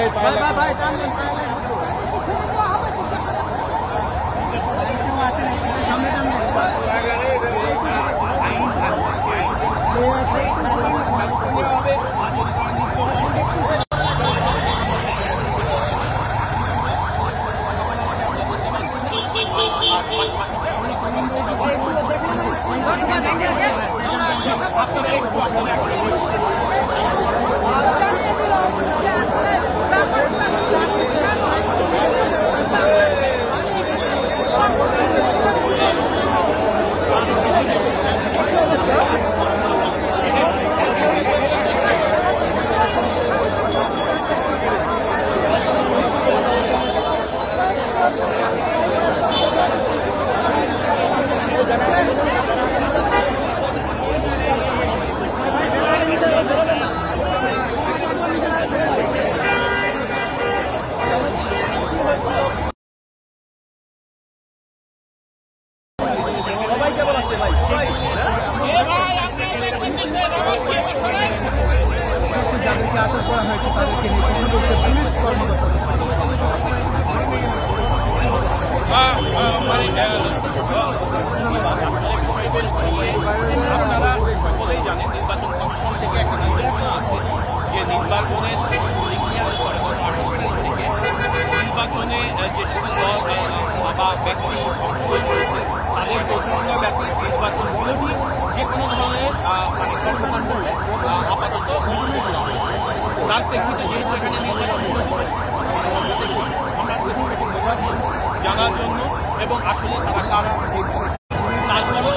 জানার জন্য এবং আসলে তারা কারা তারপরেও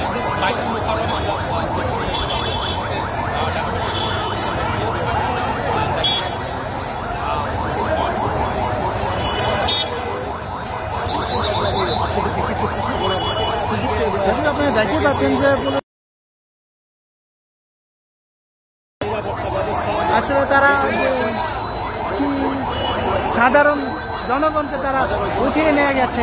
আপনারা দেখতে পাচ্ছেন যে আসলে তারা কি সাধারণ জনগণকে তারা উঠিয়ে নিয়ে গেছে।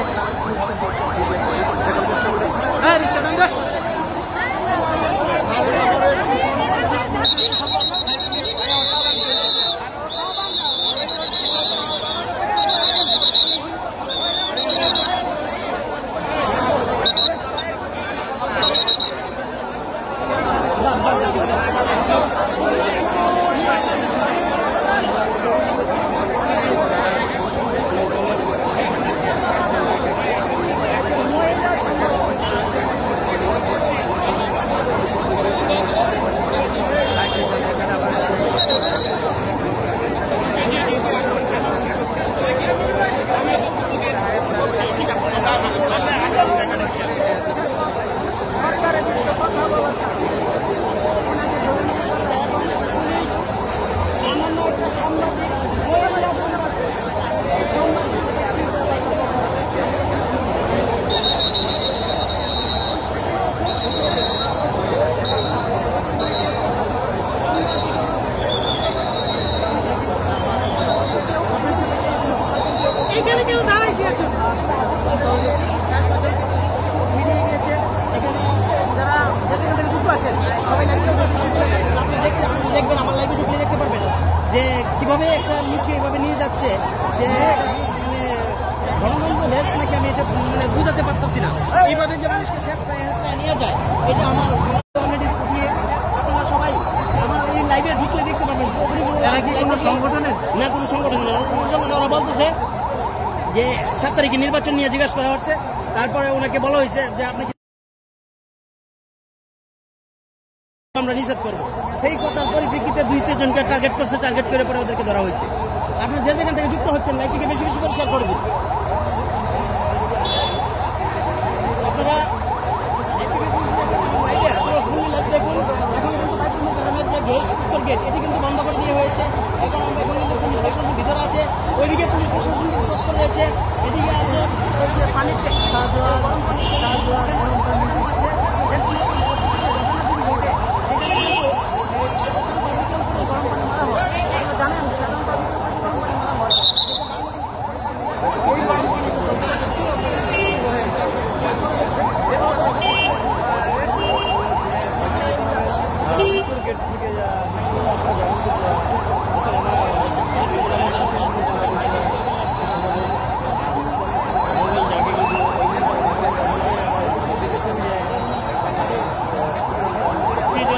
দেখবেন আমার লাইভে ঢুকলে দেখতে পারবেন যে কিভাবে একটা লিখে এভাবে নিয়ে যাচ্ছে যে গণতন্ত্র দেশ নাকি আমি এটা মানে বুঝাতে পারতেছি না। এইভাবে যে মানুষকে নিয়ে যায় এটা আমার অলরেডি আপনারা সবাই আমার এই লাইভে ঢুকলে দেখতে পারবেন। কোনো সংগঠনের না, কোনো সংগঠন না, ওরা বলতেছে যে 7 তারিখে নির্বাচন নিয়ে জিজ্ঞাসা করা হচ্ছে, তারপরে ওনাকে বলা হয়েছে যে আপনি আমরা নিষেধ করবো। সেই কথার পরিপ্রেক্ষিতে 2-3 জনকে টার্গেট করছে, টার্গেট করে পরে ওদেরকে ধরা হয়েছে। আপনার যে যেখান থেকে যুক্ত হচ্ছেন লাইভটিকে বেশি বেশি করে শেয়ার করে দিন। আপনারা দেখুন এখন কিন্তু উত্তর গেট এটি কিন্তু বন্ধ করে দিয়ে হয়েছে। এখন আমরা এখন কিন্তু পুলিশ প্রশাসন ভিতরে আছে, ওইদিকে পুলিশ প্রশাসন তৎপর রয়েছে, এদিকে আছে পানির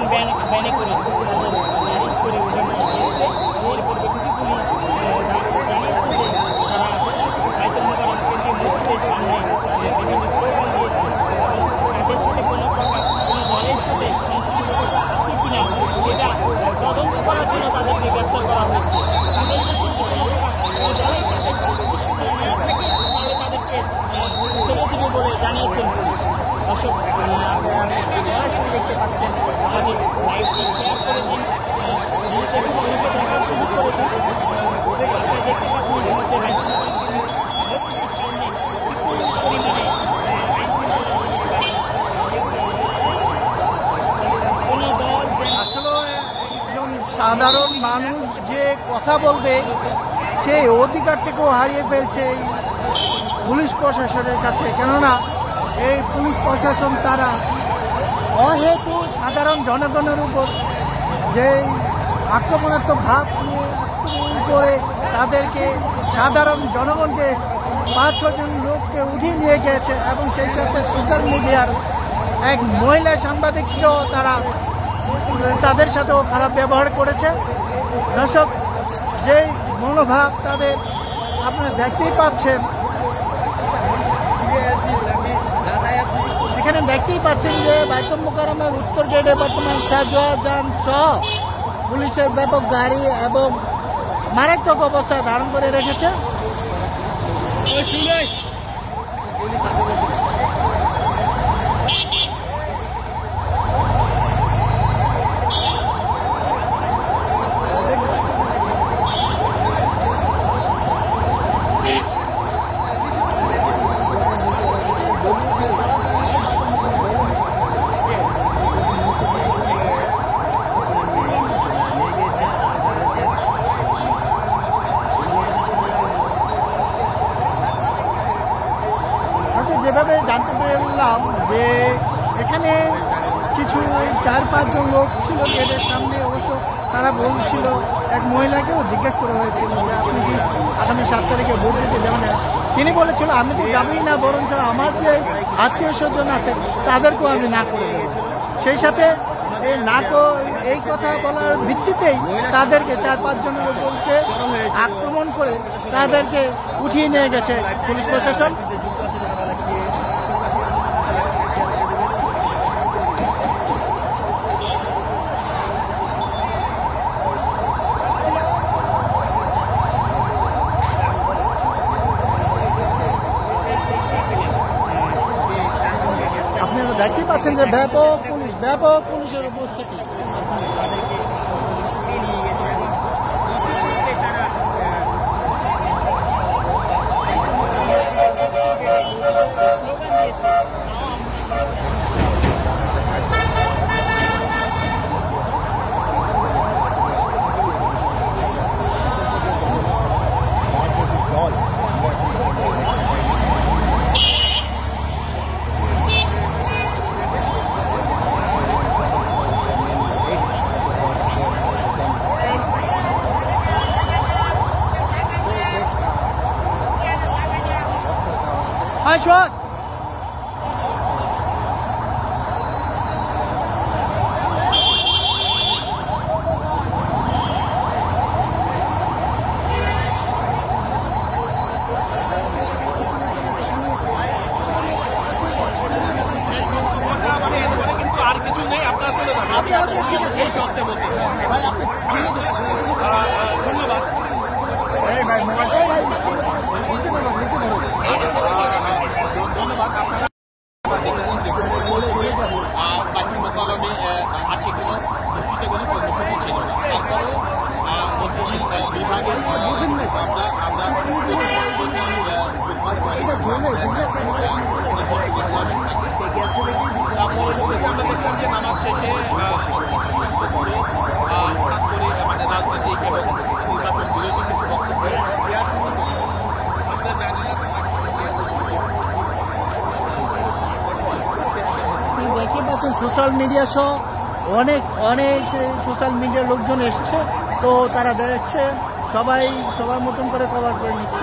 ব্যানে করে ম্যানেজ করে ওঠানো হয়েছে। এর পরিপ্রেক্ষিতে পুলিশ জানিয়েছে যে তারা বাইতুল মোকাররম কেন্দ্রীয় মসজিদের সামনে বিভিন্ন স্লোগান দিয়েছে এবং তাদের সাথে কোনো প্রকার কোনো দলের সাথে সংশ্লিষ্টতা আছে কিনা সেটা তদন্ত করার জন্য তাদেরকে গ্রেপ্তার করা হয়েছে। তাদের সাথে যদি কোনো প্রকার দলের সাথে সংশ্লিষ্টতা না থাকে তাহলে তাদেরকে ছেড়ে দিবে বলে জানিয়েছেন পুলিশ। দর্শক সরাসরি দেখতে পাচ্ছেন, আমাদের লাইভটি শেয়ার করে দিন, দেখার সুযোগ করে দিন। আপনারা দেখতে পাচ্ছেন ইতিমধ্যে সাধারণ মানুষ যে কথা বলবে সেই অধিকারটাকেও হারিয়ে ফেলছে এই পুলিশ প্রশাসনের কাছে। কেননা এই পুলিশ প্রশাসন তারা অহেতু সাধারণ জনগণের উপর যেই আক্রমণাত্মক ভাব করে তাদেরকে সাধারণ জনগণকে 5-6 জন লোককে উঠিয়ে নিয়ে গিয়েছে এবং সেই সাথে সোশ্যাল মিডিয়ার এক মহিলা সাংবাদিককেও তাদের সাথেও খারাপ ব্যবহার করেছে। দর্শক, যেই মনোভাব তাদের আপনারা দেখতেই পাচ্ছেন, এখানে দেখতেই পাচ্ছেন যে বাইতুল মোকাররমের উত্তর গেটে বর্তমান সাজোয়াজান সহ পুলিশের ব্যাপক গাড়ি এবং মারাত্মক অবস্থায় ধারণ করে রেখেছে। যেভাবে জানতে পারলাম যে এখানে কিছু 4-5 জন লোক ছিল গেটের সামনে, অবশ্য তারা বলছিল, এক মহিলাকেও জিজ্ঞেস করা হয়েছিল যে আপনি কি আগামী 7 তারিখে ভোট দিতে যাবেন? তিনি বলেছিল আমি তো যাবই না, বরঞ্চ আমার যে আত্মীয় স্বজন আছে তাদেরকেও আমি না করে দেব। সেই সাথে এই কথা বলার ভিত্তিতেই তাদেরকে 4-5 জনের উপরকে আক্রমণ করে তাদেরকে উঠিয়ে নিয়ে গেছে পুলিশ প্রশাসন। আপনারা দেখতে পাচ্ছেন যে ব্যাপক পুলিশের উপস্থিতি। Hi, Sean. কিন্তু আর কিছু নেই, আপনারা চলে যাবেন এই শর্তে বলতে। ধন্যবাদ। ধন্যবাদ। আপনারা বাইতুল মোকাররমে আছে কোনো দূষিত কোনো কর্মসূচি ছিল না, তারপরেও বিভাগের আমরা দেখলাম যে নামাজ শেষে করে হঠাৎ করে মানে রাজনৈতিক এবং নির্বাচন বিরোধী কিছু বক্তব্য দেওয়ার সময় আমরা জানি না। দেখতে পাচ্ছেন সোশ্যাল মিডিয়া সহ অনেক সোশ্যাল মিডিয়ার লোকজন এসছে, তো তারা দেখছে সবাই সবার মতন করে কভার করে নিচ্ছে।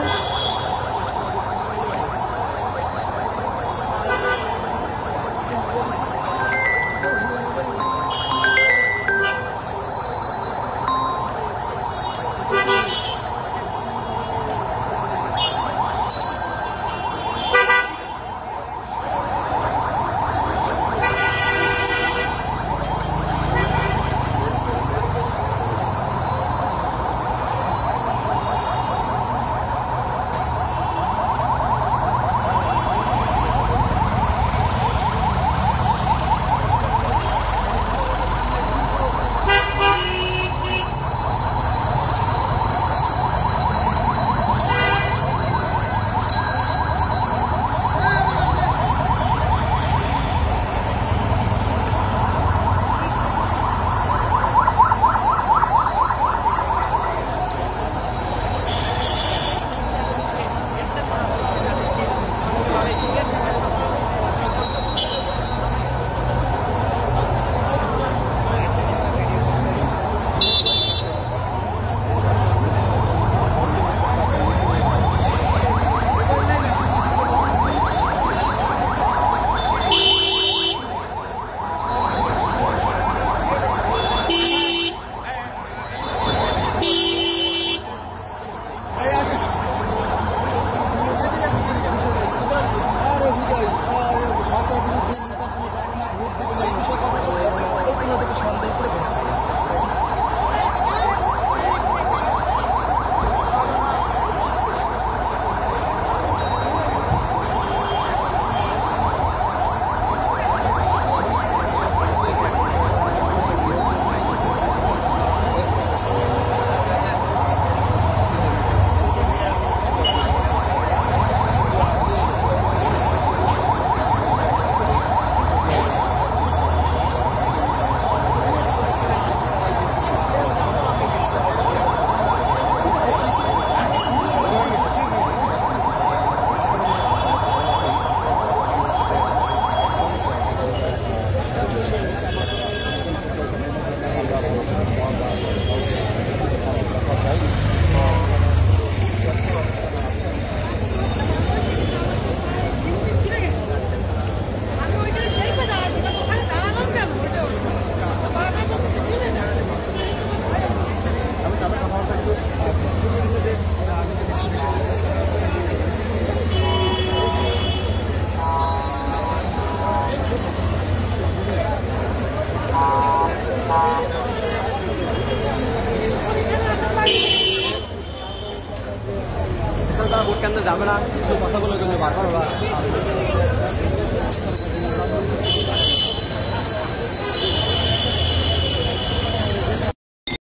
যাবে না, সেই কথাগুলো কিন্তু বারবার ওরা